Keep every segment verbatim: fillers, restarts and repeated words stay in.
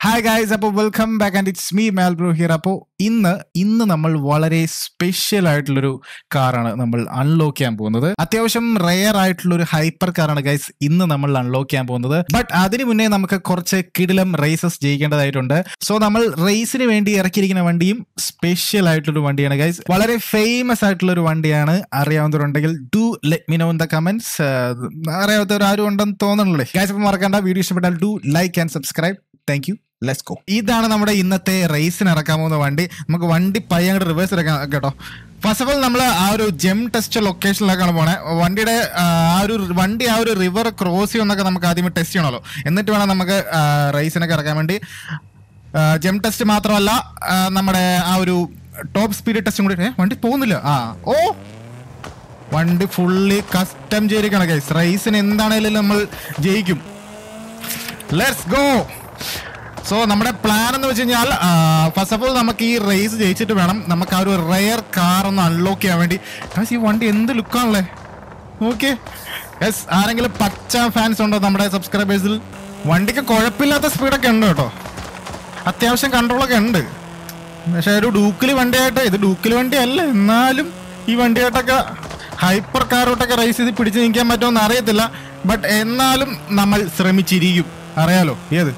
Hi guys, അപ്പോൾ welcome back and it's me Malbro here. അപ്പോൾ ഇന്ന് ഇന്ന് നമ്മൾ വളരെ സ്പെഷ്യൽ ആയിട്ടുള്ളൊരു കാറാണ് നമ്മൾ അൺലോക്ക് ചെയ്യാൻ പോകുന്നത്. അത്യാവശ്യം റെയർ ആയിട്ടുള്ളൊരു ഹൈപ്പർ കാറാണ് ഗൈസ് ഇന്ന് നമ്മൾ അൺലോക്ക് ചെയ്യാൻ പോകുന്നത്. ബട്ട് അതിന് മുന്നേ നമുക്ക് കുറച്ച് കിടിലം റേസസ് ജയിക്കേണ്ടതായിട്ടുണ്ട്. സോ നമ്മൾ റേസിന് വേണ്ടി ഇറക്കിയിരിക്കുന്ന വണ്ടിയും സ്പെഷ്യൽ ആയിട്ടുള്ളൊരു വണ്ടിയാണ് ഗൈസ്. വളരെ ഫേമസ് ആയിട്ടുള്ളൊരു വണ്ടിയാണ്. അറിയാവുന്നവരുണ്ടെങ്കിൽ do let me know in the comments. അറിയാത്തവർ ആരും ഉണ്ടെന്ന് തോന്നുന്നുള്ളേ ഗൈസ്. അപ്പോൾ മറക്കണ്ട, വീഡിയോ ഇഷ്ടപ്പെട്ടാൽ do like and subscribe. Thank you. Let's go. ഇതാണ് നമ്മുടെ ഇന്നത്തെ റേസിന് ഇറക്കാൻ പോകുന്ന വണ്ടി. നമുക്ക് വണ്ടി പയ്യങ്ങോട്ട് റിവേഴ്സ് ഇറക്കാം കേട്ടോ. ഫസ്റ്റ് ഓഫ് ഓൾ നമ്മൾ ആ ഒരു ജെം ടെസ്റ്റ് ലൊക്കേഷനിലേക്കാണ് പോണേ. വണ്ടിയുടെ ആ ഒരു വണ്ടി ആ ഒരു റിവർ ക്രോസ് ചെയ്യുമെന്നൊക്കെ നമുക്ക് ആദ്യമേ ടെസ്റ്റ് ചെയ്യണമല്ലോ. എന്നിട്ട് വേണം നമുക്ക് റേസിനൊക്കെ ഇറക്കാൻ വേണ്ടി. ജെം ടെസ്റ്റ് മാത്രമല്ല, നമ്മുടെ ആ ഒരു ടോപ്പ് സ്പീഡ് ടെസ്റ്റും കൂടി. വണ്ടി പോകുന്നില്ല. ആ ഓ വണ്ടി ഫുള്ളി കസ്റ്റം ചെയ്തിരിക്കണം ഗൈസ്. റേസിന് എന്താണേലും നമ്മൾ ജയിക്കും. Let's go. സോ നമ്മുടെ പ്ലാൻ എന്ന് വെച്ച് കഴിഞ്ഞാൽ, ഫസ്റ്റ് ഓഫ് ഓൾ നമുക്ക് ഈ റേസ് ജയിച്ചിട്ട് വേണം നമുക്ക് ആ ഒരു റെയർ കാർ ഒന്ന് അൺലോക്ക് ചെയ്യാൻ വേണ്ടി. ഈ വണ്ടി എന്ത് ലുക്കാണല്ലേ. Okay yes. ആരെങ്കിലും പച്ച ഫാൻസ് ഉണ്ടോ നമ്മുടെ സബ്സ്ക്രൈബേഴ്സിൽ? വണ്ടിക്ക് കുഴപ്പമില്ലാത്ത സ്പീഡൊക്കെ ഉണ്ട് കേട്ടോ, അത്യാവശ്യം കൺട്രോളൊക്കെ ഉണ്ട്. പക്ഷേ ഒരു ഡൂക്കിൽ വണ്ടിയായിട്ട്, ഇത് ഡൂക്കിൽ വണ്ടി അല്ല, എന്നാലും ഈ വണ്ടിയായിട്ടൊക്കെ ഹൈപ്പർ കാറോട്ടൊക്കെ റേസ് ചെയ്ത് പിടിച്ച് നിൽക്കാൻ പറ്റുമെന്ന് അറിയത്തില്ല. ബട്ട് എന്നാലും നമ്മൾ ശ്രമിച്ചിരിക്കും. അറിയാലോ ഏത്.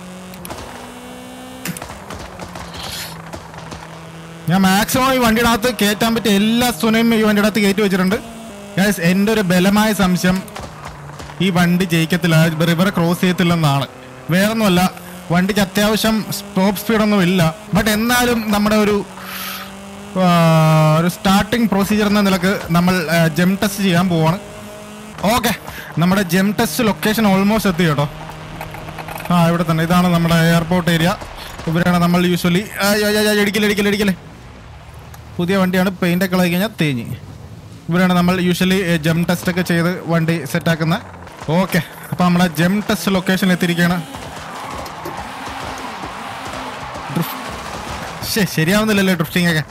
ഞാൻ മാക്സിമം ഈ വണ്ടിയുടെ അകത്ത് കയറ്റാൻ പറ്റിയ എല്ലാ സുനയും ഈ വണ്ടിയുടെ അകത്ത് കയറ്റി വെച്ചിട്ടുണ്ട്. ഗൈസ്, എൻ്റെ ഒരു ബലമായ സംശയം ഈ വണ്ടി ജയിക്കത്തില്ല, റിവർ ക്രോസ് ചെയ്യത്തില്ലെന്നാണ്. വേറൊന്നുമല്ല, വണ്ടിക്ക് അത്യാവശ്യം ടോപ്പ് സ്പീഡൊന്നും ഇല്ല. ബട്ട് എന്നാലും നമ്മുടെ ഒരു ഒരു സ്റ്റാർട്ടിങ് പ്രൊസീജിയർ എന്ന നിലക്ക് നമ്മൾ ജെം ടെസ്റ്റ് ചെയ്യാൻ പോവാണ്. ഓക്കെ, നമ്മുടെ ജെം ടെസ്റ്റ് ലൊക്കേഷൻ ഓൾമോസ്റ്റ് എത്തി കേട്ടോ. ആ ഇവിടെ തന്നെ, ഇതാണ് നമ്മുടെ എയർപോർട്ട് ഏരിയ. ഇവരാണ് നമ്മൾ യൂഷ്വലി ഇടിക്കല് ഇടിക്കല് ഇടിക്കല് പുതിയ വണ്ടിയാണ്, പെയിൻ്റൊക്കെ കളയി കഴിഞ്ഞാൽ തേഞ്ഞ്. ഇവരാണ് നമ്മൾ യൂഷ്വലി ജെം ടെസ്റ്റ് ഒക്കെ ചെയ്ത് വണ്ടി സെറ്റാക്കുന്നത്. ഓക്കെ, അപ്പോൾ നമ്മുടെ ജെം ടെസ്റ്റ് ലൊക്കേഷൻ എത്തിയിരിക്കുകയാണ്. ശരിയാവുന്നില്ലല്ലേ ഡ്രിഫ്റ്റിംഗ് ഒക്കെ.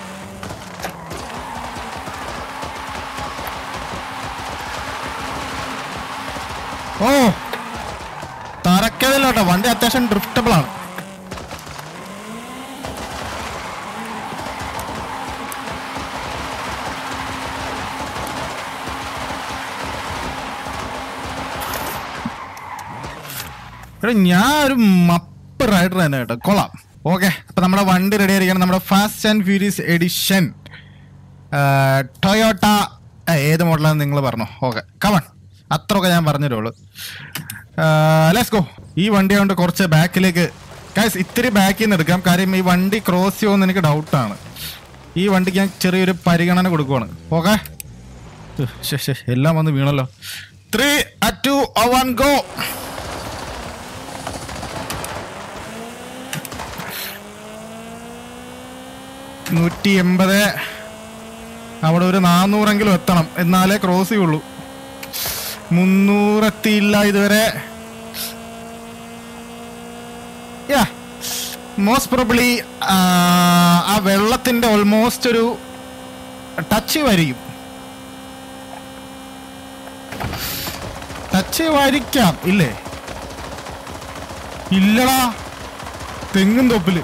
ഓ തറക്കതില്ല കേട്ടോ, വണ്ടി അത്യാവശ്യം ഡ്രിഫ്റ്റബിൾ ആണ്. ഞാൻ ഒരു മപ്പ് റൈഡർ തന്നെ കേട്ടോ, കൊള്ളാം. ഓക്കെ, അപ്പം നമ്മുടെ വണ്ടി റെഡി ആയിരിക്കണം. നമ്മുടെ fast and furious edition Toyota. ഏത് മോഡലാണെന്ന് നിങ്ങൾ പറഞ്ഞോ. ഓക്കെ കമൺ, അത്രയൊക്കെ ഞാൻ പറഞ്ഞുതരുള്ളൂ. Let's go. ഈ വണ്ടി കൊണ്ട് കുറച്ച് ബാക്കിലേക്ക് ഗൈസ്, ഇത്തിരി ബാക്കിൽ നിന്ന് എടുക്കാം. കാര്യം ഈ വണ്ടി ക്രോസ് ചെയ്യുമെന്ന് എനിക്ക് ഡൗട്ടാണ്. ഈ വണ്ടിക്ക് ഞാൻ ചെറിയൊരു പരിഗണന കൊടുക്കുവാണ്. ഓക്കെ, എല്ലാം വന്ന് വീണല്ലോ. Three two one go. നൂറ്റി എൺപത്, അവിടെ ഒരു നാന്നൂറെങ്കിലും എത്തണം, എന്നാലേ ക്രോസ് ചെയ്യുള്ളൂ. മുന്നൂറെത്തിയില്ല ഇതുവരെ. യാ മോസ്റ്റ് പ്രോബബ്ലി ആ വെള്ളത്തിൻ്റെ ഓൾമോസ്റ്റ് ഒരു ടച്ച് വരിക്കും. ടച്ച് വരിക്കാം ഇല്ലേ? ഇല്ലടാ, തെങ്ങും തോപ്പില്.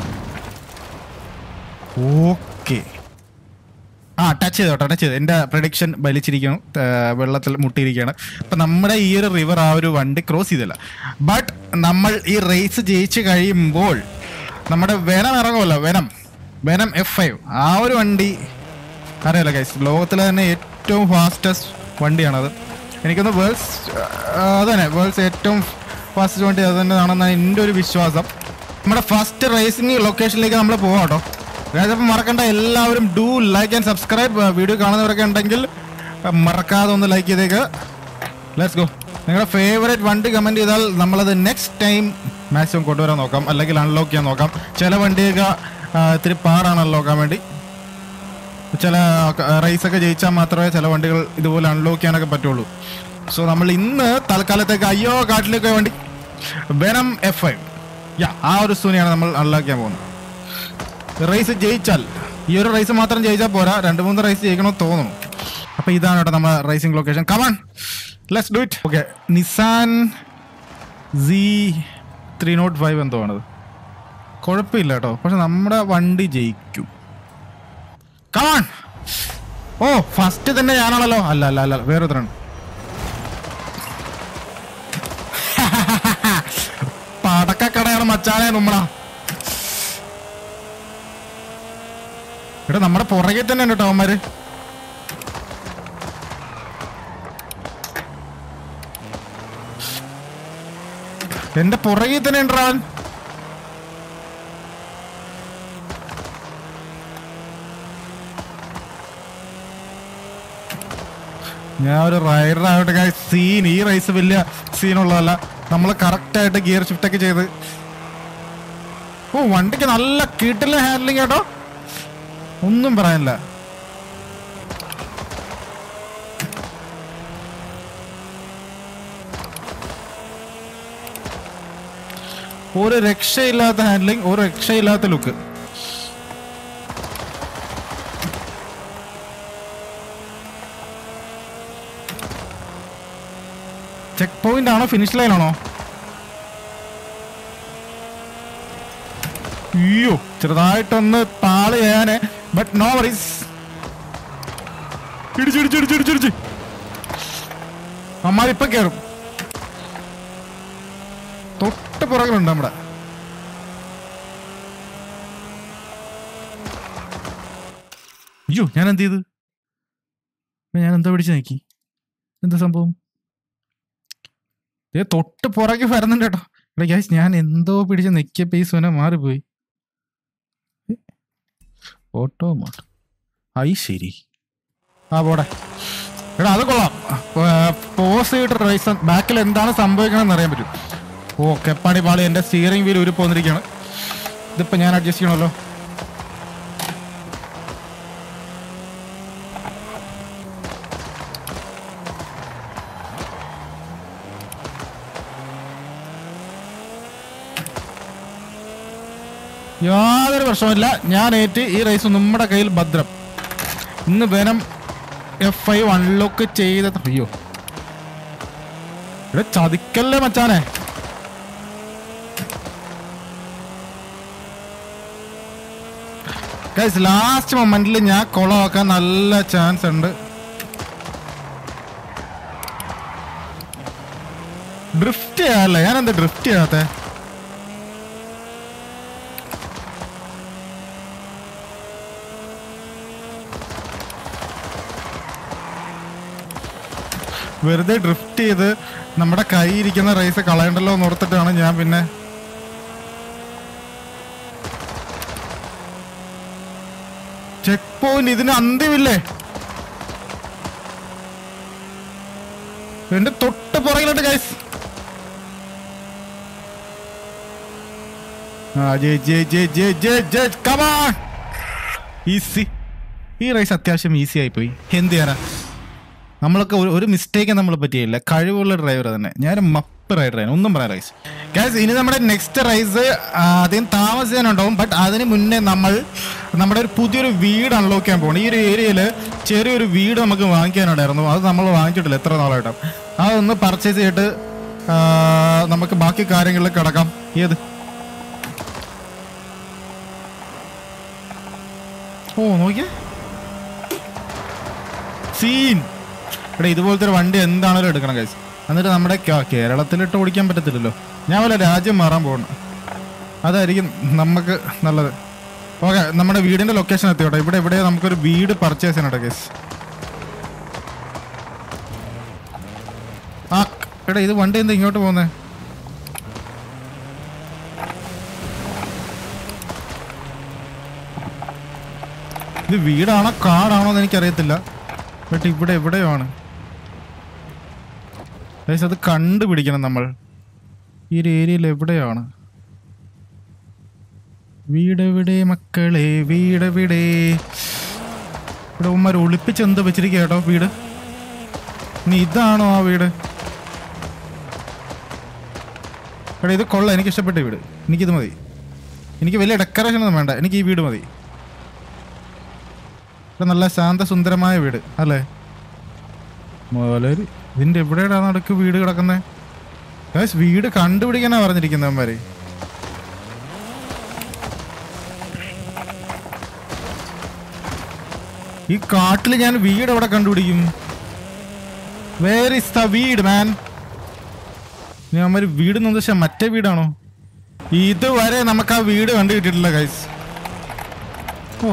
ഓക്കെ, ആ ടച്ച് ചെയ്തോ ടച്ച് ചെയ്തു. എൻ്റെ പ്രഡിക്ഷൻ വലിച്ചിരിക്കണം, വെള്ളത്തിൽ മുട്ടിയിരിക്കുകയാണ്. അപ്പം നമ്മുടെ ഈ ഒരു റിവർ ആ ഒരു വണ്ടി ക്രോസ് ചെയ്തില്ല. ബട്ട് നമ്മൾ ഈ റേസ് ജയിച്ച് കഴിയുമ്പോൾ നമ്മുടെ വെനം ഇറങ്ങുമല്ലോ, വെനം വെനം എഫ് ഫൈവ്, ആ ഒരു വണ്ടി അറിയാലോ ഗൈസ്, ലോകത്തിലെ തന്നെ ഏറ്റവും ഫാസ്റ്റസ്റ്റ് വണ്ടിയാണത്. എനിക്കൊന്ന് വേൾഡ്സ് അത് തന്നെ വേൾഡ്സ് ഏറ്റവും ഫാസ്റ്റസ്റ്റ് വണ്ടി അത് തന്നെയാണെന്നാണ് എൻ്റെ ഒരു വിശ്വാസം. നമ്മുടെ ഫസ്റ്റ് റേസിംഗ് ലൊക്കേഷനിലേക്ക് നമ്മൾ പോകാം കേട്ടോ. അപ്പം മറക്കണ്ട, എല്ലാവരും do like and subscribe. Video കാണുന്നവരൊക്കെ ഉണ്ടെങ്കിൽ മറക്കാതെ ഒന്ന് ലൈക്ക് ചെയ്തേക്ക്. Let's go. നിങ്ങളുടെ ഫേവറേറ്റ് വണ്ടി കമൻറ്റ് ചെയ്താൽ നമ്മളത് നെക്സ്റ്റ് ടൈം മാക്സിമം കൊണ്ടുവരാൻ നോക്കാം, അല്ലെങ്കിൽ അൺലോക്ക് ചെയ്യാൻ നോക്കാം. ചില വണ്ടിയൊക്കെ ഇത്തിരി പാടാണ് അൺലോക്കാൻ വേണ്ടി. ചില റേസൊക്കെ ജയിച്ചാൽ മാത്രമേ ചില വണ്ടികൾ ഇതുപോലെ അൺലോക്ക് ചെയ്യാനൊക്കെ പറ്റുള്ളൂ. സോ നമ്മൾ ഇന്ന് തൽക്കാലത്തേക്ക് അയ്യോ കാട്ടിലേക്ക് വണ്ടി വെനം എഫ് ഫൈവ് യാ ആ ഒരു സൂനിയാണ് നമ്മൾ അൺലോക്ക് ചെയ്യാൻ പോകുന്നത്. റേസ് ജയിച്ചാൽ, ഈ ഒരു റേസ് മാത്രം ജയിച്ചാൽ പോരാ, രണ്ട് മൂന്ന് റേസ് ജയിക്കണമെന്ന് തോന്നുന്നു. അപ്പോൾ ഇതാണ് കേട്ടോ നമ്മുടെ racing location. Come on let's do it. Okay, Nissan C three not five എന്തോ ആണത്. കുഴപ്പമില്ല കേട്ടോ, പക്ഷെ നമ്മുടെ വണ്ടി ജയിക്കും. കമാൺ. ഓ ഫസ്റ്റ് തന്നെ ഞാനാണല്ലോ. അല്ല അല്ല അല്ല വേറൊരുത്തരാണ്. പടക്കക്കടയാണ് മച്ചാനെ നമ്മളാ. എടാ നമ്മുടെ പുറകെ തന്നെ ഉണ്ട് കേട്ടോ അവന്മാര്. എന്റെ പുറകെ തന്നെ ഉണ്ടാ. ഞാൻ ഒരു റൈഡറായിട്ട് സീൻ, ഈ റൈസ് വലിയ സീനുള്ളതല്ല. നമ്മൾ കറക്റ്റായിട്ട് ഗിയർ ഷിഫ്റ്റ് ഒക്കെ ചെയ്ത്. ഓ വണ്ടിക്ക് നല്ല കിട്ടില്ല ഹാൻഡ്ലിങ് കേട്ടോ, ഒന്നും പറയാനില്ല. ഒരു രക്ഷയില്ലാത്ത ഹാൻഡ്ലിങ്, ഒരു രക്ഷയില്ലാത്ത ലുക്ക്. ചെക്ക് പോയിന്റ് ആണോ ഫിനിഷ് ലൈൻ ആണോ? അയ്യോ ചെറുതായിട്ടൊന്ന് താള് ചെയ്യാന്, ബട്ട് നോ വറീസ്. ഇടിച്ചിടിച്ചിടിച്ചിടിച്ചിടിച്ച് അമ്മാരിപ്പൊ കയറും. തൊട്ട് പുറകിലുണ്ട് നമ്മുടെ. അയ്യോ ഞാൻ എന്ത് ചെയ്ത്, ഞാൻ എന്താ പിടിച്ച് നോക്കി, എന്താ സംഭവം? ഏ തൊട്ട് പുറകെ വരുന്നുണ്ട് കേട്ടോ. എടാ ഗൈസ് ഞാൻ എന്തോ പിടിച്ച് നെക്കിയ പേസ് വനെ മാറിപ്പോയി. ഓട്ടോ മോട്ടോ ആയി ശരി. ആ പോടെ. എടാ അത് കൊള്ളാം. പോസ് ചെയ്തിട്ട് റൈസ് ബാക്കിൽ എന്താണ് സംഭവിക്കണമെന്ന് അറിയാൻ പറ്റും. ഓ കെപ്പാടി പാളി, എൻ്റെ സ്റ്റിയറിംഗ് വീൽ ഉരു പോന്നിരിക്കുകയാണ്. ഇതിപ്പോൾ ഞാൻ അഡ്ജസ്റ്റ് ചെയ്യണമല്ലോ. യാതൊരു പ്രശ്നമില്ല, ഞാൻ ഏറ്റ്. ഈ റേസ് നമ്മുടെ കയ്യിൽ ഭദ്രം. ഇന്ന് വെനം എഫ് ഐ അൺലോക്ക് ചെയ്ത. അയ്യോ ഇവിടെ ചതിക്കല്ലേ മച്ചാനെ. ഗൈസ് ലാസ്റ്റ് മൊമെന്റിൽ ഞാൻ കൊളമാക്കാൻ നല്ല ചാൻസ് ഉണ്ട്. ഡ്രിഫ്റ്റ് ചെയ്യാല്ലേ, ഞാൻ എന്താ ഡ്രിഫ്റ്റ് ചെയ്യാത്തെ? വെറുതെ ഡ്രിഫ്റ്റ് ചെയ്ത് നമ്മുടെ കൈ ഇരിക്കുന്ന റേസ് കളയണ്ടല്ലോ എന്ന് ഓർത്തിട്ടാണ് ഞാൻ പിന്നെ ചെക്ക് പോയിന്റ്. ഇതിന് അന്ത്യമില്ലേ? എന്റെ തൊട്ട് പുറകിലോട്ട് ഗൈസ്. ഈസി. ഈ റേസ് അത്യാവശ്യം ഈസി ആയിപ്പോയി. എന്ത് ചെയ്യാനാ, നമ്മളൊക്കെ ഒരു മിസ്റ്റേക്ക് നമ്മൾ പറ്റിയില്ല. കഴിവുള്ള ഡ്രൈവർ തന്നെ. ഞാൻ മപ്പ് റൈഡറാണ്, ഒന്നും പറയാം റൈസ്. ഗൈസ് ഇനി നമ്മുടെ നെക്സ്റ്റ് റൈസ് അധികം താമസിക്കാനുണ്ടാവും. ബട്ട് അതിന് മുന്നേ നമ്മൾ നമ്മുടെ ഒരു പുതിയൊരു വീട് അൺലോക്ക് ചെയ്യാൻ പോകണം. ഈ ഒരു ഏരിയയിൽ ചെറിയൊരു വീട് നമുക്ക് വാങ്ങിക്കാനുണ്ടായിരുന്നു. അത് നമ്മൾ വാങ്ങിച്ചിട്ടില്ല എത്ര നാളായിട്ടും. അതൊന്ന് പർച്ചേസ് ചെയ്തിട്ട് നമുക്ക് ബാക്കി കാര്യങ്ങളിൽ കിടക്കാം. ഏത് ഓ നോക്കിയേ സീൻ. ഇവിടെ ഇതുപോലത്തെ ഒരു വണ്ടി എന്താണല്ലോ എടുക്കണം ഗൈസ്. എന്നിട്ട് നമ്മുടെ കേരളത്തിലിട്ട് ഓടിക്കാൻ പറ്റത്തില്ലല്ലോ. ഞാൻ വല്ല രാജ്യം മാറാൻ പോകണം, അതായിരിക്കും നമുക്ക് നല്ലത്. ഓക്കെ നമ്മുടെ വീടിൻ്റെ ലൊക്കേഷൻ എത്തിയോട്ടെ. ഇവിടെ ഇവിടെ നമുക്കൊരു വീട് പർച്ചേസ് ചെയ്യണം ഗൈസ്. ആ എടാ ഇത് വണ്ടി എന്താ ഇങ്ങോട്ട് പോകുന്നേ? ഇത് വീടാണോ കാടാണോ എന്ന് എനിക്കറിയത്തില്ല. ബട്ട് ഇവിടെ എവിടെയാണ് ഗൈസ്, അത് കണ്ടുപിടിക്കണം നമ്മൾ. ഈ ഒരു ഏരിയയിൽ എവിടെയാണ് വീടെവിടെ മക്കളെ, വീടെവിടെ? ഇവിടെ ഉമ്മാർ ഒളിപ്പിച്ച് എന്ത് വെച്ചിരിക്കുക കേട്ടോ വീട്. ഇനി ഇതാണോ ആ വീട്? എടാ ഇത് കൊള്ളാം, എനിക്ക് ഇഷ്ടപ്പെട്ട വീട്. എനിക്കിത് മതി. എനിക്ക് വലിയ ഡെക്കറേഷൻ ഒന്നും വേണ്ട, എനിക്ക് ഈ വീട് മതി. നല്ല ശാന്തസുന്ദരമായ വീട് അല്ലേ? ഇതിന്റെ എവിടെയാണ് നടക്ക് വീട് കിടക്കുന്നത്? വീട് കണ്ടുപിടിക്കാനാ പറഞ്ഞിരിക്കുന്നത് അവന്മാര്. ഈ കാട്ടിൽ ഞാൻ വീട് എവിടെ കണ്ടുപിടിക്കും? വേർ ഇസ് ദ വീട് മാൻ? ഞാൻ ഒരു വീട് എന്ന് മറ്റേ വീടാണോ? ഇതുവരെ നമുക്ക് ആ വീട് കണ്ടു കിട്ടിയിട്ടില്ല ഗൈസ്. ഓ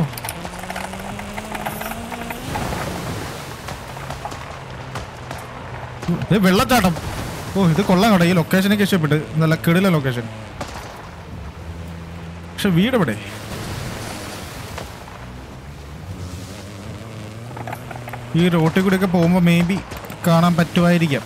വെള്ളച്ചാട്ടം. ഓ ഇത് കൊള്ളാം കേട്ടോ. ഈ ലൊക്കേഷനൊക്കെ ഇഷ്ടപ്പെട്ട്. നല്ല കിടില ലൊക്കേഷൻ. പക്ഷെ വീട് എവിടെ? ഈ റോട്ടിൽ കൂടെ ഒക്കെ പോകുമ്പോൾ മേ ബി കാണാൻ പറ്റുമായിരിക്കാം.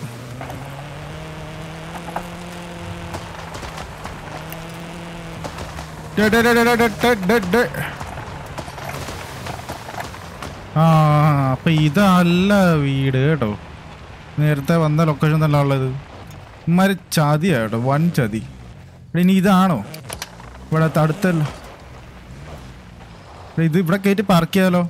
ആ അപ്പൊ ഇതല്ല വീട് കേട്ടോ. നേരത്തെ വന്ന ലൊക്കേഷൻ തന്നെ ഉള്ളത്. ഇമാര് ചതിയാ കേട്ടോ, വൻ ചതി. ഇനി ഇതാണോ ഇവിടെ അടുത്തല്ലോ? ഇത് ഇവിടെ കയറ്റി പാർക്ക് ചെയ്യാലോ.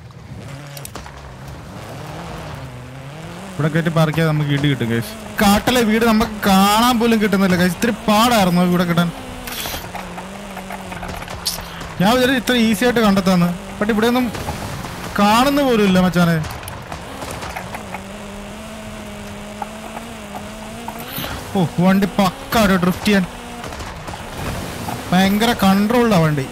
ഇവിടെ കയറ്റി പാർക്ക് ചെയ്യാൻ നമുക്ക് ഇടി കിട്ടും ഗൈസ്. കാട്ടിലെ വീട് നമുക്ക് കാണാൻ പോലും കിട്ടുന്നില്ല ഗൈസ്. ഇത്തിരി പാടായിരുന്നു ഇവിടെ കിട്ടാൻ. ഞാൻ വിചാരിച്ചു ഇത്ര ഈസി ആയിട്ട് കണ്ടെത്താന്ന്. ബട്ട് ഇവിടെ ഒന്നും കാണുന്ന പോലും ഇല്ല മച്ചാനെ. ഓ വണ്ടി പക്ക ഒരു ഡ്രിഫ്റ്റ് ചെയ്യാൻ ഭയങ്കര കൺട്രോളിലാ വണ്ടി.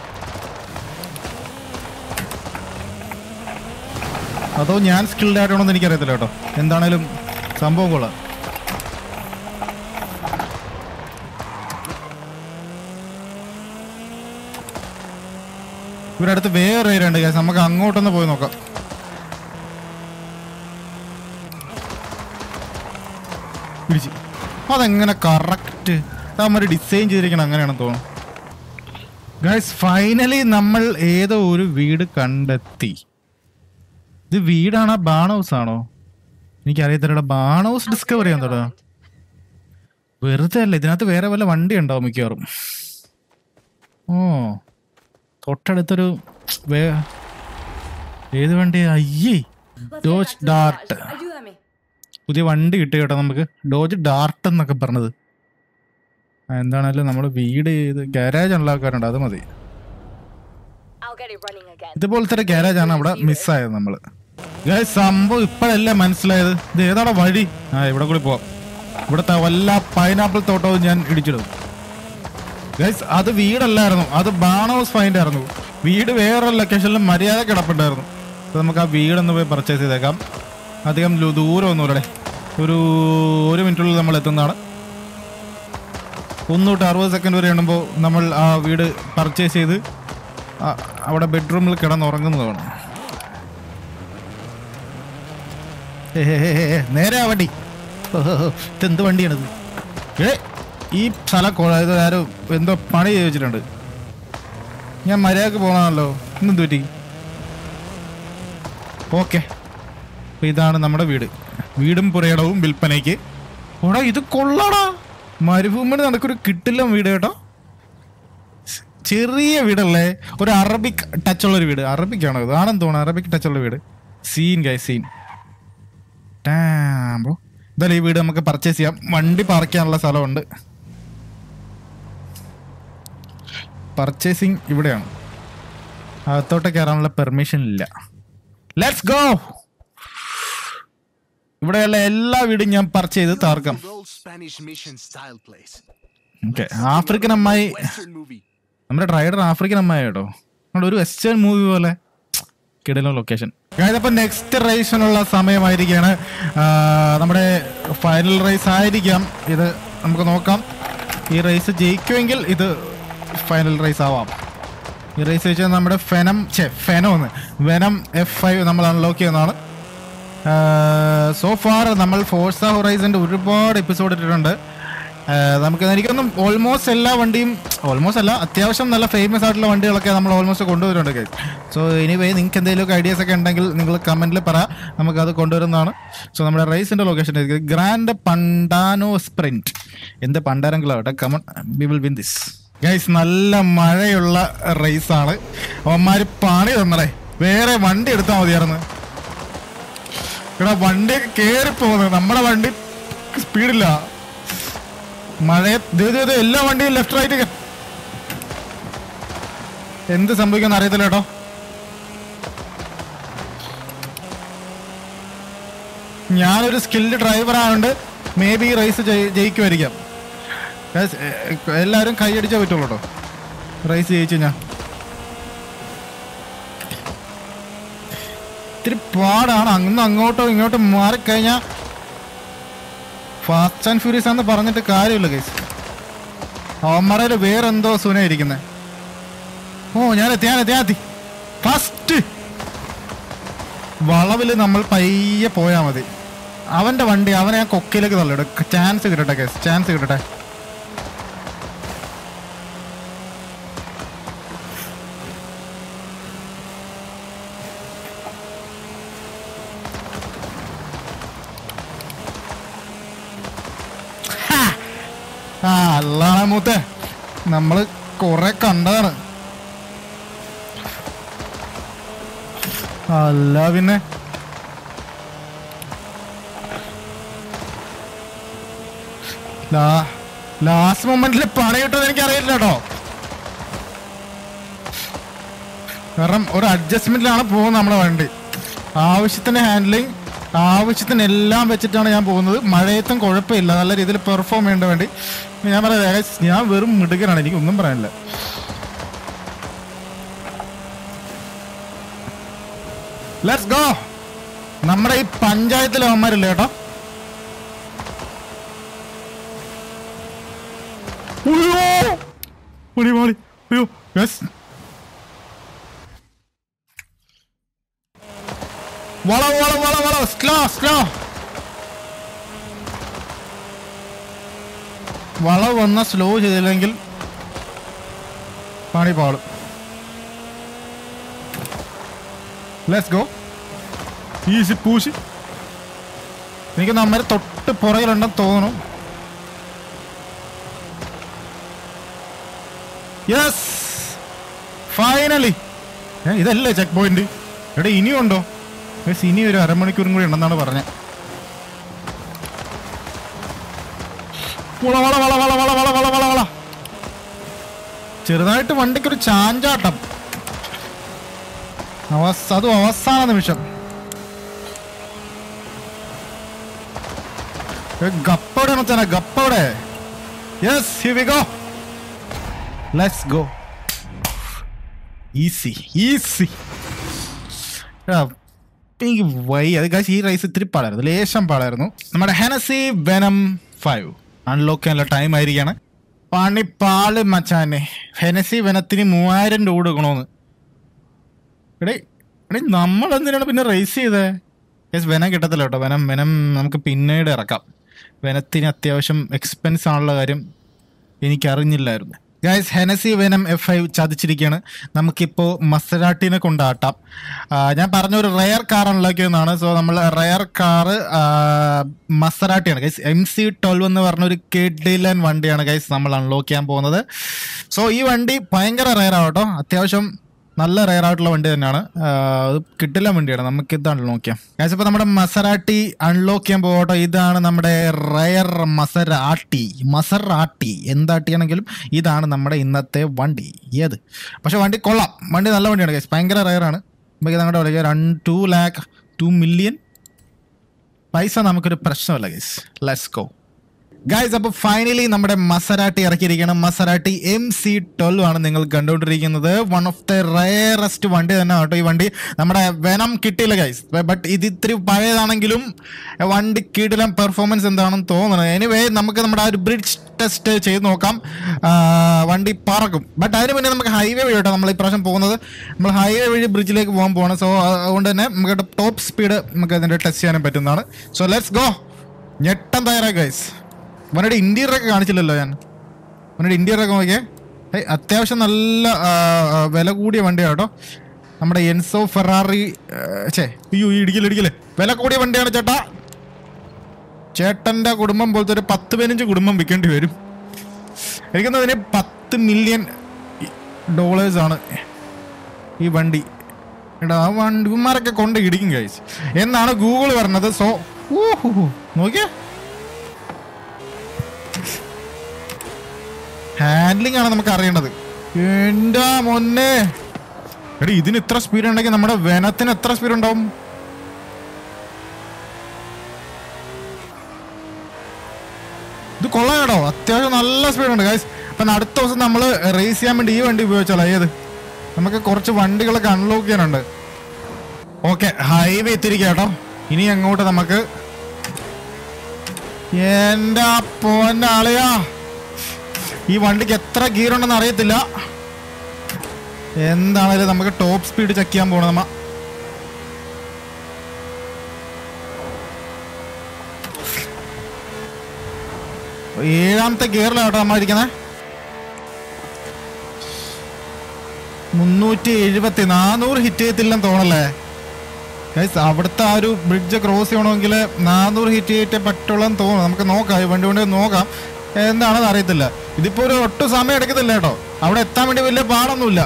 അതോ ഞാൻ സ്കിൽഡ് ആയിട്ടാണോന്ന് എനിക്കറിയത്തില്ല കേട്ടോ. എന്താണേലും സംഭവം കൊള്ളാം. ഇവിടെ അടുത്ത് വേറെ ഏരിയ ഉണ്ട്. നമുക്ക് അങ്ങോട്ടൊന്ന് പോയി നോക്കാം. പിടിച്ച് അതെങ്ങനെ കറക്റ്റ് നമ്മൾ ഡിസൈൻ ചെയ്തിരിക്കണം അങ്ങനെയാണെന്ന് തോന്നുന്നു. ഗൈസ് ഫൈനലി നമ്മൾ ഏതോ ഒരു വീട് കണ്ടെത്തി. ഇത് വീടാണോ ബാൺ ഹൗസ് ആണോ എനിക്കറിയത്തില്ല. ബാൺ ഹൗസ് ഡിസ്കവർ ചെയ്യാൻ തുടങ്ങാം. വെറുതെ അല്ല, ഇതിനകത്ത് വേറെ വല്ല വണ്ടി ഉണ്ടാവും മിക്കവാറും. ഓ തൊട്ടടുത്തൊരു വേ ഏത് വണ്ടി? അയ്യേ ഡോജ് ഡാർട്ട്. പുതിയ വണ്ടി കിട്ടി കേട്ടോ നമുക്ക്. ഡോജ് ഡാർട്ട് എന്നൊക്കെ പറഞ്ഞത്. എന്താണേലും നമ്മൾ വീട് ചെയ്ത് ഗാരേജ് ഉണ്ടാക്കാറുണ്ട്, അത് മതി. ഇതുപോലത്തെ ഒരു ഗാരേജ് ആണ് അവിടെ മിസ്സായത് നമ്മള്. സംഭവം ഇപ്പോഴല്ലേ മനസ്സിലായത്. ഇത് ഏതാണോ വഴി? ആ ഇവിടെ കൂടി പോവാം. ഇവിടുത്തെ വല്ല പൈനാപ്പിൾ തോട്ടവും ഞാൻ ഇടിച്ചിടും ഗൈസ്. അത് വീടല്ലായിരുന്നു, അത് ബാൺ ഹൗസ് ഫൈൻഡ് ആയിരുന്നു. വീട് വേറൊരു ലൊക്കേഷനിലും മര്യാദ കിടപ്പുണ്ടായിരുന്നു. അപ്പോൾ നമുക്ക് ആ വീടൊന്ന് പോയി പർച്ചേസ് ചെയ്തേക്കാം. അധികം ദൂരമൊന്നുമില്ലേ, ഒരു ഒരു മിനിറ്റുള്ളിൽ നമ്മൾ എത്തുന്നതാണ്. ഒന്ന് തൊട്ട് അറുപത് സെക്കൻഡ് വരെ എണ്ണുമ്പോൾ നമ്മൾ ആ വീട് പർച്ചേസ് ചെയ്ത് അവിടെ ബെഡ്റൂമിൽ കിടന്നുറങ്ങുന്നതാണ്. നേരെ ആ വണ്ടി. ഇതെന്ത് വണ്ടിയാണിത്? ഏ ഈ സ്ഥലം ഇത് ആരും എന്തോ പണി ചെയ്ത് വെച്ചിട്ടുണ്ട്. ഞാൻ മര്യാദക്ക് പോകണമല്ലോ. ഇന്നെന്ത് പറ്റി? ഓക്കെ, അപ്പം ഇതാണ് നമ്മുടെ വീട്. വീടും പുരയിടവും വിൽപ്പനയ്ക്ക്. ഓടാ ഇത് കൊള്ളാടാ. മരുഭൂമിന് നടക്കൊരു കിട്ടില്ല വീട് കേട്ടോ. ചെറിയ വീടല്ലേ, ഒരു അറബിക് ടച്ചുള്ളൊരു വീട്. അറബിക്കാണോ ഇത്? ആണെന്ന് തോന്നുന്നു, അറബിക് ടച്ചുള്ള വീട്. സീൻ ഗൈ സീൻ. ടാമ്പോ എന്തായാലും ഈ വീട് നമുക്ക് പർച്ചേസ് ചെയ്യാം. വണ്ടി പാർക്ക് ചെയ്യാനുള്ള സ്ഥലമുണ്ട്. പർച്ചേസിങ് ഇവിടെയാണ്. അകത്തോട്ട് കയറാനുള്ള പെർമിഷൻ ഇല്ല. Let's go. ഇവിടെയുള്ള എല്ലാ വീടും ഞാൻ പർച്ചേസ് ചെയ്ത് താർക്കാം. ഓക്കെ, ആഫ്രിക്കൻ അമ്മായി. നമ്മുടെ റൈഡർ ആഫ്രിക്കൻ അമ്മായി കേട്ടോ. നമ്മുടെ ഒരു വെസ്റ്റേൺ മൂവി പോലെ കിടലോ ലൊക്കേഷൻ. അപ്പൊ നെക്സ്റ്റ് റേസിനുള്ള സമയമായിരിക്കുകയാണ്. നമ്മുടെ ഫൈനൽ റേസ് ആയിരിക്കാം ഇത്. നമുക്ക് നോക്കാം. ഈ റേസ് ജയിക്കുമെങ്കിൽ ഇത് ഫൈനൽ റേസ് ആവാം. ഈ റേസ് വെച്ചാൽ നമ്മുടെ ഫെനം ചെ ഫെനോന്ന് വെനം എഫ് ഫൈവ് നമ്മൾ അൺലോക്ക് ചെയ്യുന്നതാണ്. സോ ഫാർ നമ്മൾ ഫോർസ ഹൊറൈസൻ്റെ ഒരുപാട് എപ്പിസോഡ് ഇട്ടിട്ടുണ്ട്. നമുക്ക് എനിക്കൊന്നും ഓൾമോസ്റ്റ് എല്ലാ വണ്ടിയും, ഓൾമോസ്റ്റ് അല്ല അത്യാവശ്യം നല്ല ഫേമസ് ആയിട്ടുള്ള വണ്ടികളൊക്കെ നമ്മൾ ഓൾമോസ്റ്റ് കൊണ്ടുവരുന്നുണ്ട് ഗൈസ്. സോ എനിവേ നിങ്ങൾക്ക് എന്തെങ്കിലുമൊക്കെ ഐഡിയാസ് ഒക്കെ ഉണ്ടെങ്കിൽ നിങ്ങൾ കമൻറ്റിൽ പറ, നമുക്കത് കൊണ്ടുവരുന്നതാണ്. സോ നമ്മുടെ റേസിൻ്റെ ലൊക്കേഷൻ ഗ്രാൻഡ് പണ്ടാനോ സ്പ്രിന്റ്. എന്ത് പണ്ടാരെങ്കിലാവട്ടെ, come on we will win this guys. നല്ല മഴയുള്ള റേസാണ്. അവന്മാർ പണി തന്നടേ. വേറെ വണ്ടി എടുത്താൽ മതിയായിരുന്നു. ഇവിടെ വണ്ടിയൊക്കെ കയറിപ്പോകുന്നത്, നമ്മുടെ വണ്ടി സ്പീഡില്ല. മഴ എല്ലാ വണ്ടിയും ലെഫ്റ്റ് റൈറ്റ്. എന്ത് സംഭവിക്കാന്ന് അറിയത്തില്ല കേട്ടോ. ഞാനൊരു സ്കിൽഡ് ഡ്രൈവർ ആയതുകൊണ്ട് മേ ബി റേസ് ജയിക്കുമായിരിക്കാം. എല്ലാവരും കൈയടിച്ചേ പറ്റുള്ളൂ കേട്ടോ റേസ് ജയിച്ചു. ഞാൻ ഇത്തിരി പാടാണ്. അങ്ങ് അങ്ങോട്ടോ ഇങ്ങോട്ടോ മാറിക്കഴിഞ്ഞാൽ ഫാസ്റ്റ് ആൻഡ് ഫ്യൂരിയസ് ആണെന്ന് പറഞ്ഞിട്ട് കാര്യമില്ല ഗൈസ്. അവന്മാരയിൽ വേറെന്തോ സുനായിരിക്കുന്നത്. ഓ ഞാനെത്തി ഞാനെത്തി ഞാനെത്തി ഫസ്റ്റ് വളവിൽ നമ്മൾ പയ്യെ പോയാൽ മതി. അവൻ്റെ വണ്ടി അവനെ ഞാൻ കൊക്കയിലേക്ക് തള്ളിടും. ചാൻസ് കിട്ടട്ടെ ഗൈസ്, ചാൻസ് കിട്ടട്ടെ. ആ അല്ലാണ് മൂത്തെ, നമ്മള് കൊറേ കണ്ടതാണ്. അല്ല പിന്നെ ലാസ്റ്റ് മൊമെന്റിൽ പണി കിട്ടുമെന്ന് എനിക്കറിയില്ല കേട്ടോ. കാരണം ഒരു അഡ്ജസ്റ്റ്മെന്റിലാണ് പോകുന്നത് നമ്മളെ വണ്ടി. ആവശ്യത്തിന് ഹാൻഡ്ലിങ് ആവശ്യത്തിന് എല്ലാം വെച്ചിട്ടാണ് ഞാൻ പോകുന്നത്. മഴയത്തും കുഴപ്പമില്ല, നല്ല രീതിയിൽ പെർഫോം ചെയ്യേണ്ട വേണ്ടി ഞാൻ പറയാം. ഞാൻ വെറും മിടുക്കനാണ്, എനിക്കൊന്നും പറയാനില്ല. Let's go. നമ്മുടെ ഈ പഞ്ചായത്തിലെ അവന്മാരില്ലേ കേട്ടോ. അയ്യോ യെസ്, വളവ് വളവ് വളവ് വളവ് സ്ലോ സ്ലോ. വളവ് വന്ന സ്ലോ ചെയ്തില്ലെങ്കിൽ പണി പാളും. Let's go. ഈസി പൂശി. എനിക്ക് നമ്മരെ തൊട്ട് പുറകിലുണ്ടെന്ന് തോന്നുന്നു. Yes finally. ഇതല്ലേ ചെക്ക് പോയിന്റ്? എടാ ഇനിയും ഉണ്ടോ? ഇനി ഒരു അരമണിക്കൂറും കൂടി ഉണ്ടെന്നാണ് പറഞ്ഞത്. വള വള വള വള വള വള വള വള. ചെറുതായിട്ട് വണ്ടിക്കൊരു ചാഞ്ചാട്ടം. അതും അവസാന നിമിഷം. ഗപ്പവിടെ മച്ചാനെ, ഗപ്പവിടെ. Yes here we go. Let's go. Easy easy. എനിക്ക് വൈ അത് കാശ്. ഈ റൈസ് ഇത്തിരി പാടായിരുന്നു, ലേശം പാടായിരുന്നു. നമ്മുടെ ഹെനസി വെനം ഫൈവ് അൺലോക്ക് ചെയ്യാനുള്ള ടൈം ആയിരിക്കാണ്. പണിപ്പാള് മച്ചാനെ. ഹെനസി വെനത്തിന് മൂവായിരം രൂപ കൊടുക്കണമെന്ന്. എടേ എടേ നമ്മളെന്തിനാണ് പിന്നെ റേസ് ചെയ്തേ? യെസ് വെനം കിട്ടത്തില്ല കേട്ടോ. വെനം വെനം നമുക്ക് പിന്നീട് ഇറക്കാം. വെനത്തിന് അത്യാവശ്യം എക്സ്പെൻസ് ആണുള്ള കാര്യം എനിക്കറിഞ്ഞില്ലായിരുന്നു. Guys Hennessey venom F I ചതിച്ചിരിക്കുകയാണ്. നമുക്കിപ്പോൾ മസരാട്ടിനെ കൊണ്ടാട്ടാം. ഞാൻ പറഞ്ഞൊരു റെയർ കാർ അൺലോക്കിയെന്നാണ്. സോ നമ്മൾ റെയർ കാറ് മസറാട്ടിയാണ് ഗൈസ്. എം സി ട്വൽവ് എന്ന് പറഞ്ഞൊരു കിഡിലൻ വണ്ടിയാണ് ഗൈസ് നമ്മൾ അൺലോക്ക് ചെയ്യാൻ പോകുന്നത്. സോ ഈ വണ്ടി ഭയങ്കര റെയർ ആവട്ടോ, അത്യാവശ്യം നല്ല റെയർ ആയിട്ടുള്ള വണ്ടി തന്നെയാണ്. അത് കിട്ടില്ല വണ്ടിയാണ്. നമുക്ക് ഇത് അൺലോക്ക് ചെയ്യാം ഗൈസ്. ഇപ്പോൾ നമ്മുടെ മസറാട്ടി അൺലോക്ക് ചെയ്യാൻ പോകട്ടോ. ഇതാണ് നമ്മുടെ റെയർ മസറാട്ടി. മസറാട്ടി എന്താട്ടിയാണെങ്കിലും ഇതാണ് നമ്മുടെ ഇന്നത്തെ വണ്ടി. ഏത് പക്ഷെ വണ്ടി കൊള്ളാം, വണ്ടി നല്ല വണ്ടിയാണ് ഗൈസ്. ഭയങ്കര റെയർ ആണ്. നമുക്ക് ഞങ്ങളുടെ വിളിക്കുക രണ്ട് ടു ലാക്ക് ടു മില്യൺ പൈസ നമുക്കൊരു പ്രശ്നമല്ല ഗൈസ്. Let's go guys. അപ്പോൾ ഫൈനലി നമ്മുടെ മസറാട്ടി ഇറക്കിയിരിക്കണം. മസറാട്ടി എം സി ട്വൽവ് ആണ് നിങ്ങൾ കണ്ടുകൊണ്ടിരിക്കുന്നത്. വൺ ഓഫ് ദ റയറസ്റ്റ് വണ്ടി തന്നെ കേട്ടോ ഈ വണ്ടി. നമ്മുടെ വെനം കിട്ടിയില്ല ഗൈസ്, ബട്ട് ഇത് ഇത്തിരി പഴയതാണെങ്കിലും വണ്ടി കിടിലം പെർഫോമൻസ് എന്താണെന്ന് തോന്നുന്നത്. എനിവേ നമുക്ക് നമ്മുടെ ആ ഒരു ബ്രിഡ്ജ് ടെസ്റ്റ് ചെയ്ത് നോക്കാം. വണ്ടി പറക്കും, ബട്ട് അതിന് മുന്നേ നമുക്ക് ഹൈവേ വഴി കേട്ടോ നമ്മൾ ഇപ്രാവശ്യം പോകുന്നത്. നമ്മൾ ഹൈവേ വഴി ബ്രിഡ്ജിലേക്ക് പോകാൻ പോകണം. സോ അതുകൊണ്ട് തന്നെ നമുക്ക് ടോപ്പ് സ്പീഡ് നമുക്ക് അതിൻ്റെ ടെസ്റ്റ് ചെയ്യാനും പറ്റുന്നതാണ്. So let's go. ഞെട്ടൻ തയ്യാറായി ഗൈസ്. അവനോട് ഇൻറ്റീരിയറൊക്കെ കാണിച്ചില്ലല്ലോ ഞാൻ. അവനോട് ഇൻറ്റീരിയറൊക്കെ നോക്കിയേ. ഏയ് അത്യാവശ്യം നല്ല വില കൂടിയ വണ്ടിയാണ് കേട്ടോ. നമ്മുടെ എൻസോ ഫെറാറി. ചേ അയ്യോ ഇടിക്കല് ഇടിക്കല്. വില കൂടിയ വണ്ടിയാണ് ചേട്ടാ. ചേട്ടൻ്റെ കുടുംബം പോലത്തെ ഒരു പത്ത് പതിനഞ്ച് കുടുംബം വിൽക്കേണ്ടി വരും. എനിക്കൊന്നും അതിന് പത്ത് മില്യൺ ഡോളേഴ്സാണ് ഈ വണ്ടി. എടാ ആ വണ്ടിമാരൊക്കെ കൊണ്ട് ഇടിക്കും കഴിച്ച് എന്നാണ് ഗൂഗിൾ പറഞ്ഞത്. സോ ഓഹോ നോക്കിയേ, ഹാൻഡ്ലിംഗ് ആണ് നമുക്ക് അറിയേണ്ടത്. എൻ്റെ മൊന്നെ എടി ഇതിന് ഇത്ര സ്പീഡ് ഉണ്ടെങ്കിൽ നമ്മുടെ വെനത്തിന് എത്ര സ്പീഡ് ഉണ്ടാവും? കൊള്ളാം കേട്ടോ, അത്യാവശ്യം നല്ല സ്പീഡുണ്ട് ഗൈസ്. അപ്പം അടുത്ത ദിവസം നമ്മൾ റേസ് ചെയ്യാൻ വേണ്ടി ഈ വണ്ടി ഉപയോഗിച്ചാലോ? ഏത് നമുക്ക് കുറച്ച് വണ്ടികളൊക്കെ അൺലോക്ക് ചെയ്യാനുണ്ട്. ഓക്കെ, ഹൈവേ എത്തിരിക്കുക കേട്ടോ. ഇനി അങ്ങോട്ട് നമുക്ക് എൻ്റെ പോൻ്റെ ആളെയാ, ഈ വണ്ടിക്ക് എത്ര ഗിയർ ഉണ്ടെന്ന് അറിയത്തില്ല. എന്താണേലും നമുക്ക് ടോപ്പ് സ്പീഡ് ചെക്ക് ചെയ്യാൻ പോകണം. നമ്മ ഏഴാമത്തെ ഗിയറിലാട്ടോ നമ്മ ഇരിക്കുന്നത്. മുന്നൂറ്റി എഴുപത്തി നാനൂറ് ഹിറ്റ് ചെയ്യത്തില്ലെന്ന് തോന്നല്ലേ ഗൈസ്? അവിടുത്തെ ആ ഒരു ബ്രിഡ്ജ് ക്രോസ് ചെയ്യണമെങ്കിൽ നാനൂറ് ഹിറ്റ് ചെയ്തിട്ടേ പറ്റുള്ളൂ തോന്നുന്നു. നമുക്ക് നോക്കാം, ഈ വണ്ടി കൊണ്ട് നോക്കാം എന്താണെന്ന് അറിയത്തില്ല. ഇതിപ്പോ ഒരു ഒട്ടും സമയം എടുക്കത്തില്ല കേട്ടോ, അവിടെ എത്താൻ വേണ്ടി വലിയ പാടൊന്നുമില്ല.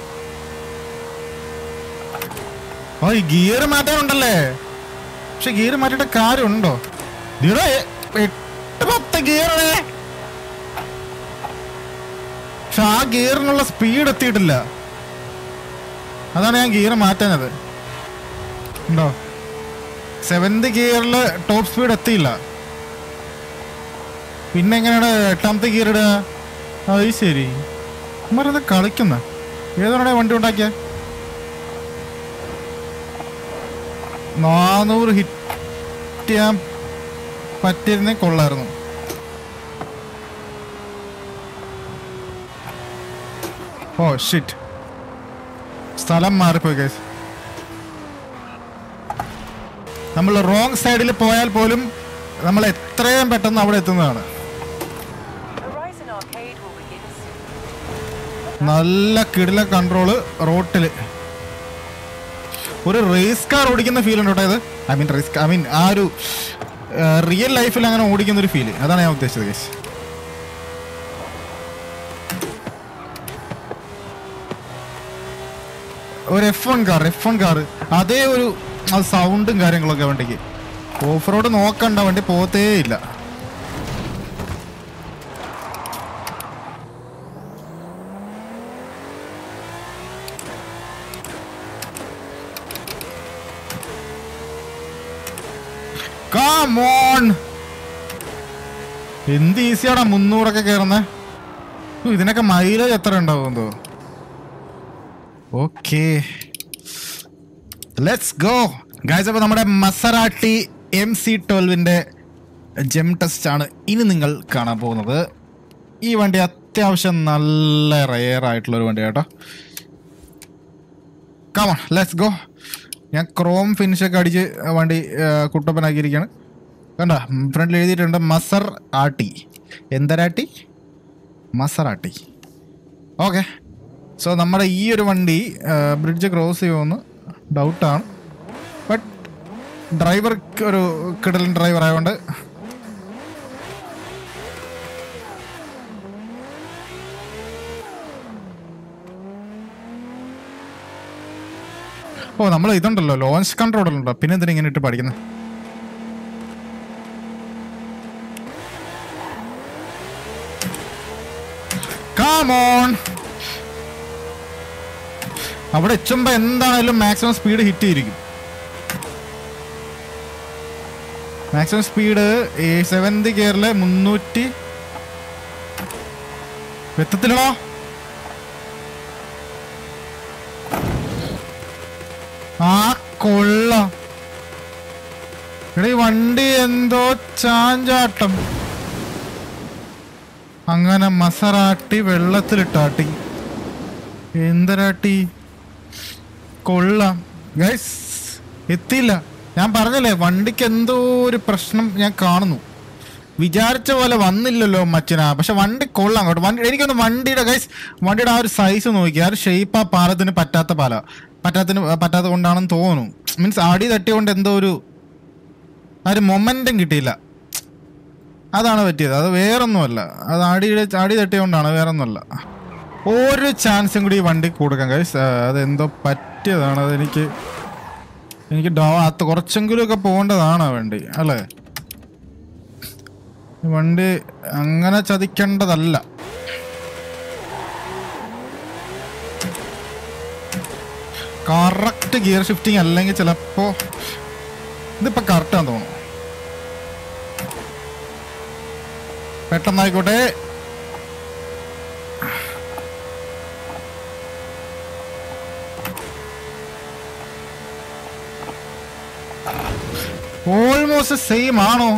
ഓ, ഈ ഗിയർ മാറ്റാനുണ്ടല്ലേ? പക്ഷെ ഗിയർ മാറ്റിയിട്ട് കാര്യമുണ്ടോ? എട്ട് പത്ത് ഗിയറേ, പക്ഷെ ആ ഗിയറിനുള്ള സ്പീഡ് എത്തിയിട്ടില്ല. അതാണ് ഞാൻ ഗിയർ മാറ്റാനത്. ഉണ്ടോ? സെവൻത് ഗിയറിൽ ടോപ്പ് സ്പീഡ് എത്തിയില്ല. പിന്നെ എങ്ങനെയാണ് എട്ടാമത്തെ ഗിയർ ഇടുക? അത് ശരി, അമ്മരത് കളിക്കുന്ന ഏതാണ് വണ്ടി ഉണ്ടാക്കിയ? നാനൂറ് ഹിറ്റ് ചെയ്യാൻ പറ്റിയിരുന്നേ കൊള്ളായിരുന്നു. ഓ ഷിറ്റ്, സ്ഥലം മാറിപ്പോയി ഗൈസ്. നമ്മൾ റോങ് സൈഡിൽ പോയാൽ പോലും നമ്മൾ എത്രയും പെട്ടെന്ന് അവിടെ എത്തുന്നതാണ്. നല്ല കിടില കൺട്രോള് റോട്ടില്. ഒരു റേസ് കാർ ഓടിക്കുന്ന ഫീൽ ഉണ്ട് കേട്ടോ ഇത്. I mean race I mean ആ ഒരു റിയൽ ലൈഫിൽ അങ്ങനെ ഓടിക്കുന്ന ഒരു ഫീല്, അതാണ് ഞാൻ ഉദ്ദേശിച്ചത് ഗൈസ്. ഒരു F one car F one car അതേ ഒരു സൗണ്ടും കാര്യങ്ങളൊക്കെ വണ്ടിക്ക്. ഓഫ് റോഡ് നോക്കണ്ട, വണ്ടി പോകത്തേ ഇല്ല. Come on! എന്ത് ഈസിയാടാ മുന്നൂറൊക്കെ കയറുന്നേ. ഇതിനൊക്കെ മൈലേജ് എത്ര ഉണ്ടാവും എന്തോ. Okay, let's go guys. അപ്പോൾ നമ്മുടെ മസറാട്ടി എം സി ട്വൽവിൻ്റെ ജെം ടെസ്റ്റ് ആണ് ഇനി നിങ്ങൾ കാണാൻ പോകുന്നത്. ഈ വണ്ടി അത്യാവശ്യം നല്ല റെയർ ആയിട്ടുള്ളൊരു വണ്ടി കേട്ടോ. Come on, let's go. ഞാൻ ക്രോം ഫിനിഷൊക്കെ അടിച്ച് വണ്ടി കുട്ടപ്പനാക്കിയിരിക്കുകയാണ്. കണ്ട ഫ്രണ്ടിൽ എഴുതിയിട്ടുണ്ട് മസർ ആട്ടി. എന്തരാട്ടി? മസറാട്ടി. ഓക്കെ, സോ നമ്മുടെ ഈ ഒരു വണ്ടി ബ്രിഡ്ജ് ക്രോസ് ചെയ്യുമെന്ന് ഡൗട്ടാണ്. ബട്ട് ഡ്രൈവർ ഒരു കിടലൻ ഡ്രൈവർ ആയതുകൊണ്ട് ഓ നമ്മൾ ഇതുണ്ടല്ലോ ലോഞ്ച് കൺട്രോളുണ്ടല്ലോ, പിന്നെ എന്തിനാ ഇങ്ങനെ ഇട്ട് പഠിക്കുന്നത്? Come on! അവിടെ എച്ചുമ്പോ എന്താണേലും മാക്സിമം സ്പീഡ് ഹിറ്റ് ചെയ്തിരിക്കും. മാക്സിമം സ്പീഡ് സെവൻത് ഗിയറില് മുന്നൂറ്റി എത്തത്തില്ലടോ. ആ കൊള്ള എടീ, വണ്ടി എന്തോ ചാഞ്ചാട്ടം. അങ്ങനെ മസറാട്ടി വെള്ളത്തിലിട്ടാട്ടി. എന്തരാട്ടി? കൊള്ളാം ഗൈസ്, എത്തിയില്ല. ഞാൻ പറഞ്ഞല്ലേ വണ്ടിക്ക് എന്തോ ഒരു പ്രശ്നം ഞാൻ കാണുന്നു. വിചാരിച്ച പോലെ വന്നില്ലല്ലോ മച്ചനാ. പക്ഷെ വണ്ടി കൊള്ളാം കേട്ടോ. വണ്ടി എനിക്കൊന്ന് വണ്ടിയുടെ ഗൈസ് വണ്ടിയുടെ ആ ഒരു സൈസ് നോക്കി, ആ ഒരു ഷേപ്പ് ആ പാലത്തിന് പറ്റാത്ത പാല പറ്റാത്തിന് പറ്റാത്ത കൊണ്ടാണെന്ന് തോന്നുന്നു. മീൻസ് അടി തട്ടിയോണ്ട് എന്തോ ഒരു ആ ഒരു മൊമെൻറ്റം കിട്ടിയില്ല, അതാണ് പറ്റിയത്. അത് വേറൊന്നുമല്ല, അത് അടിയുടെ അടി തട്ടിയോണ്ടാണ്, വേറൊന്നുമല്ല. ഒരു ചാൻസും കൂടി ഈ വണ്ടി കൊടുക്കാം ഗൈസ്. അതെന്തോ പറ്റിയതാണ്. അതെനിക്ക് എനിക്ക് ഡോ അത് കുറച്ചെങ്കിലും ഒക്കെ പോകേണ്ടതാണ് വണ്ടി, അല്ലേ? വണ്ടി അങ്ങനെ ചതിക്കേണ്ടതല്ല. കറക്റ്റ് ഗിയർ ഷിഫ്റ്റിംഗ് അല്ലെങ്കിൽ ചിലപ്പോ ഇതിപ്പോ കറക്റ്റാന്ന് തോന്നുന്നു. പെട്ടെന്നായിക്കോട്ടെ. ഓൾമോസ്റ്റ് സെയിം ആണോ?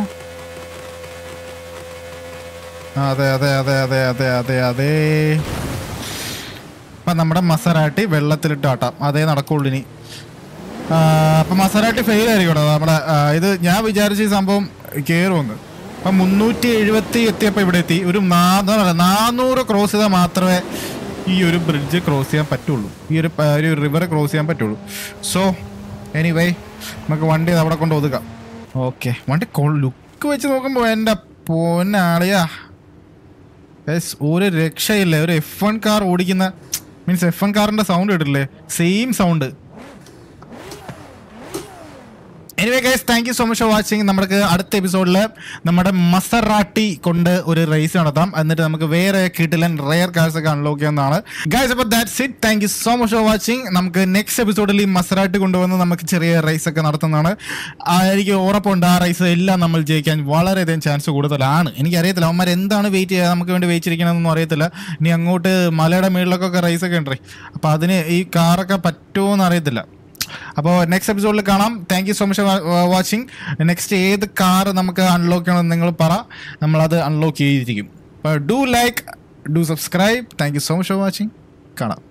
അതെ അതെ അതെ അതെ അതെ അതെ അതെ. അപ്പം നമ്മുടെ മസറാട്ടി വെള്ളത്തിലിട്ട് ആട്ടാം, അതേ നടക്കുള്ളൂ ഇനി. അപ്പം മസറാട്ടി ഫെയിൽ ആയിരിക്കട്ടോ നമ്മുടെ. ഇത് ഞാൻ വിചാരിച്ച ഈ സംഭവം കയറുമെന്ന്. അപ്പം മുന്നൂറ്റി എഴുപത്തി എത്തിയപ്പോൾ ഇവിടെ എത്തി. ഒരു നാന്നൂറ് ക്രോസ് ചെയ്താൽ മാത്രമേ ഈ ഒരു ബ്രിഡ്ജ് ക്രോസ് ചെയ്യാൻ പറ്റുള്ളൂ, ഈ ഒരു ഒരു റിവർ ക്രോസ് ചെയ്യാൻ പറ്റുള്ളൂ. സോ എനിവേ നമുക്ക് വണ്ടി അവിടെ കൊണ്ട് ഒതുക്കാം. ഓക്കെ, വണ്ടി ലുക്ക് വെച്ച് നോക്കുമ്പോൾ എൻ്റെ പൊന്നാളിയാ ഒരു രക്ഷയില്ല. ഒരു എഫ് വൺ കാർ ഓടിക്കുന്ന മീൻസ് എഫ് വൺ കാറിൻ്റെ സൗണ്ട് കേട്ടില്ലേ, same sound. Anyway guys, thank you so much for watching. നമുക്ക് അടുത്ത എപ്പിസോഡിൽ നമ്മുടെ മസറാട്ടി കൊണ്ട് ഒരു റേസ് നടത്താം. എന്നിട്ട് നമുക്ക് വേറെ കിട്ടിലൻ റെയർ കാർസ് ഒക്കെ അൺലോക്ക് ചെയ്യാവുന്നതാണ് ഗൈസ്. അപ്പോൾ that's it. Thank you so much for watching. നമുക്ക് നെക്സ്റ്റ് എപ്പിസോഡിൽ ഈ മസറാട്ടി കൊണ്ടുവന്ന് നമുക്ക് ചെറിയ റേസ് ഒക്കെ നടത്തുന്നതാണ്. എനിക്ക് ഉറപ്പുണ്ട് ആ റേസ് എല്ലാം നമ്മൾ ജയിക്കാൻ വളരെയധികം ചാൻസ് കൂടുതലാണ്. എനിക്കറിയത്തില്ല അവന്മാർ എന്താണ് വെയിറ്റ് ചെയ്യുക, നമുക്ക് വേണ്ടി വെയിറ്റ് ചെയ്യിക്കണമെന്നൊന്നും അറിയത്തില്ല. ഇനി അങ്ങോട്ട് മലയുടെ മുകളിലൊക്കെ റേസ് ഒക്കെ ഉണ്ട്. അപ്പോൾ അതിന് ഈ കാറൊക്കെ പറ്റുമോ എന്ന് അറിയത്തില്ല. അപ്പോൾ നെക്സ്റ്റ് എപ്പിസോഡിൽ കാണാം. Thank you so much watching. Next ഏത് കാർ നമുക്ക് അൺലോക്ക് ചെയ്യണമെന്ന് നിങ്ങൾ പറ, നമ്മളത് അൺലോക്ക് ചെയ്തിരിക്കും. അപ്പോൾ do like, do subscribe. Thank you so much for watching. കാണാം.